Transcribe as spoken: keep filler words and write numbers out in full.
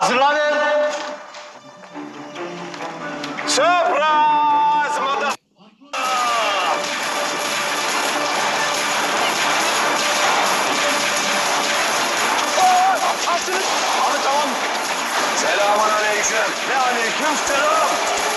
Hazırlanın. Surprise mother... Açtınız. Abi tamam. Selamun aleyküm. Ve aleyküm selam.